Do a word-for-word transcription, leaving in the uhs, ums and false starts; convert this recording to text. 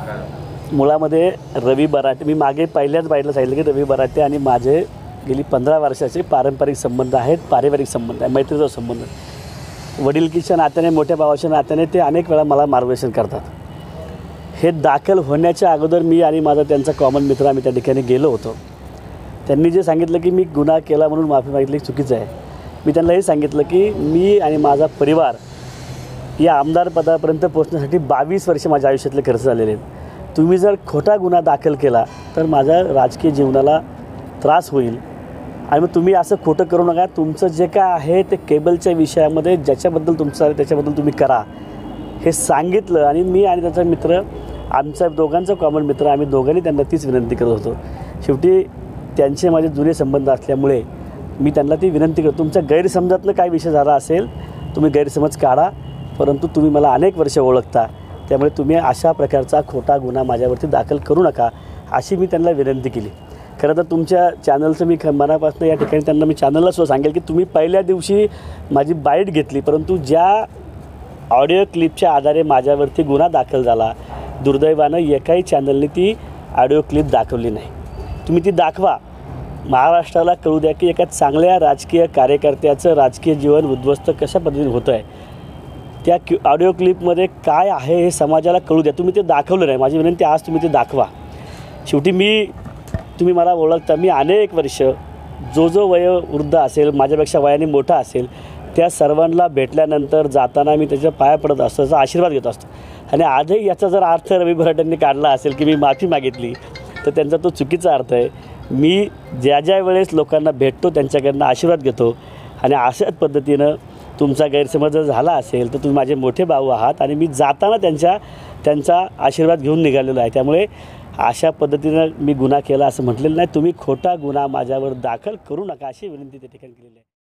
मुळामध्ये रवी बराटे, मी मागे पहिल्याच बाईटला सांगितलं की रवी बराटे आणि माझे गेली पंधरा वर्षाचे पारंपरिक संबंध आहेत, पारिवारिक संबंध आहे, मैत्रीचा संबंध. वडिलकीच्या नात्याने, मोठ्या भावाच्या नात्याने ते अनेक वेळा मला मार्गदर्शन करतात. हे दाखल होण्याच्या अगोदर मी आणि माझा त्यांचा कॉमन मित्र आम्ही त्या ठिकाणी गेलो होतो. त्यांनी जे सांगितलं की मी गुन्हा केला म्हणून माफी मागितली चुकीचं आहे. मी त्यांना हे सांगितलं की मी आणि माझा परिवार या आमदार पदापर्यंत पोहोचण्यासाठी बावीस वर्ष माझ्या आयुष्यातले खर्च झालेले आहेत. तुम्ही जर खोटा गुन्हा दाखल केला तर माझ्या राजकीय जीवनाला त्रास होईल आणि मग तुम्ही असं खोटं करू नका. तुमचं जे काय आहे ते केबलच्या विषयामध्ये ज्याच्याबद्दल तुमचं आहे त्याच्याबद्दल तुम्ही करा हे सांगितलं. आणि मी आणि त्याचा मित्र, आमचा दोघांचा कॉमन मित्र, आम्ही दोघांनी त्यांना तीच विनंती करत होतो. शेवटी त्यांचे माझे जुने संबंध असल्यामुळे मी त्यांना ती विनंती करतो, तुमच्या गैरसमजातनं काय विषय झाला असेल तुम्ही गैरसमज काढा, परंतु तुम्ही मला अनेक वर्ष ओळखता, त्यामुळे तुम्ही अशा प्रकारचा खोटा गुन्हा माझ्यावरती दाखल करू नका अशी मी त्यांना विनंती केली. खरं तर तुमच्या चॅनलचं मी मनापासून या ठिकाणी त्यांना मी चॅनलला सुद्धा सांगेल की तुम्ही पहिल्या दिवशी माझी बाईट घेतली, परंतु ज्या ऑडिओ क्लिपच्या आधारे माझ्यावरती गुन्हा दाखल झाला, दुर्दैवानं एकाही चॅनलने ती ऑडिओ क्लिप दाखवली नाही. तुम्ही ती दाखवा, महाराष्ट्राला कळू द्या की एका चांगल्या राजकीय कार्यकर्त्याचं राजकीय जीवन उद्ध्वस्त कशा पद्धतीने होतं आहे. त्या क्यू ऑडिओ क्लिपमध्ये काय आहे हे समाजाला कळू द्या. तुम्ही ते दाखवलं नाही. माझी विनंती आज तुम्ही ते दाखवा. शेवटी मी, तुम्ही मला ओळखता, मी अनेक वर्ष जो जो वयोवृद्ध असेल, माझ्यापेक्षा वयाने मोठा असेल, त्या सर्वांना भेटल्यानंतर जाताना मी त्याच्या पाया पडत असतो, त्याचा आशीर्वाद घेत असतो. आणि आजही याचा जर अर्थ रवी बराटेंनी काढला असेल की मी माफी मागितली तर त्यांचा तो चुकीचा अर्थ आहे. मी ज्या ज्या वेळेस लोकांना भेटतो त्यांच्याकडनं आशीर्वाद घेतो आणि अशाच पद्धतीनं तुमचा गैरसमज जर झाला असेल तर तुम्ही माझे मोठे भाऊ आहात आणि मी जाताना त्यांच्या त्यांचा आशीर्वाद घेऊन निघालेलो आहे. त्यामुळे अशा पद्धतीनं मी गुन्हा केला असं म्हटलेलं नाही. तुम्ही खोटा गुन्हा माझ्यावर दाखल करू नका अशी विनंती त्या ठिकाणी केलेली आहे.